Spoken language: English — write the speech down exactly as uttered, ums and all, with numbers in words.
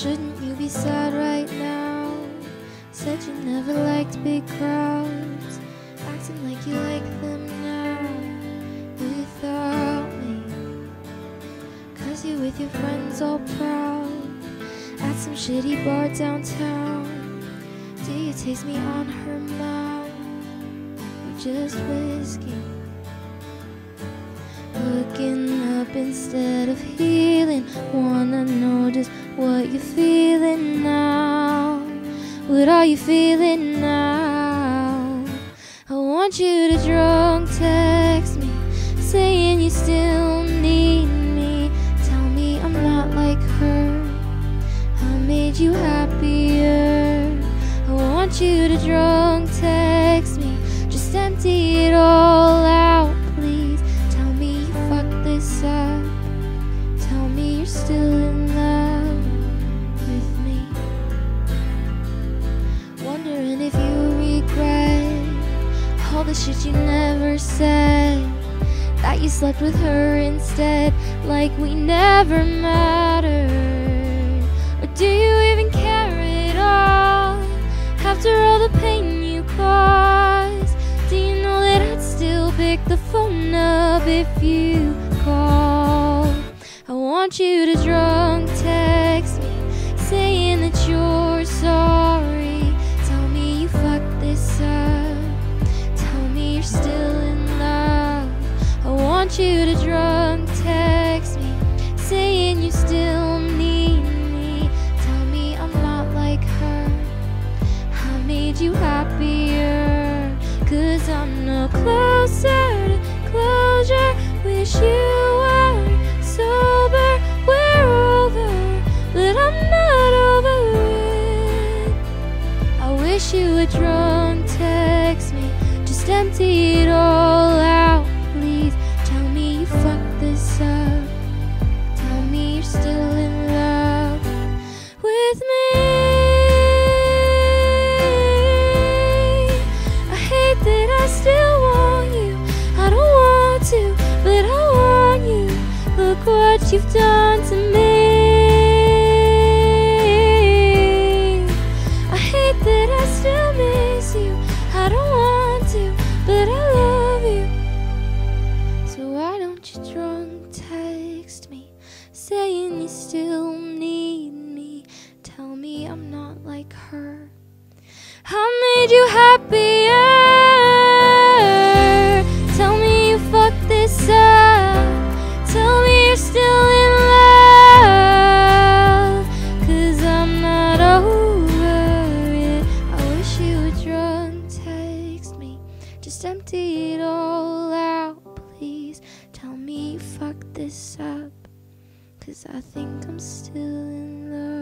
Shouldn't you be sad right now? Said you never liked big crowds, acting like you like them now without me. Cause you're with your friends all proud at some shitty bar downtown. Do you taste me on her mouth or just whiskey? Looking up instead of healing, wanna know just what you're feeling now. What are you feeling now? I want you to drunk text me, saying you still need me. Tell me I'm not like her, I made you happier. I want you to drunk text me, just empty it all out, please. Tell me you fucked this up, tell me you're still in love with me. Wondering if you regret all the shit you never said, that you slept with her instead, like we never mattered. Or do you even care at all, after all the pain you caused? Do you know that I'd still pick the phone up if you called? I want you to drunk text me, saying that you're sorry. Tell me you fucked this up, tell me you're still in love. I want you to drunk text me, saying you still need me. Tell me I'm not like her, I made you happier. Cause I'm no closer to closure. Wish you were sober, we're over, but I'm not over it. I wish you would drunk text me, just empty it all out, please. Tell me you fucked this up, tell me you're still in love with me. I hate that I still want you, I don't want to, but I want you. Look what you've done to me. I hate that I still miss you, I don't want to, but I love you. So why don't you drunk text me, saying you still need me? Tell me I'm not like her, I made you happier. Tell me you fucked this up, tell me you're still in love. Cause I'm not over it. I wish you would drunk text me, just empty it all out, please. Tell me you fucked this up, cause I think I'm still in love.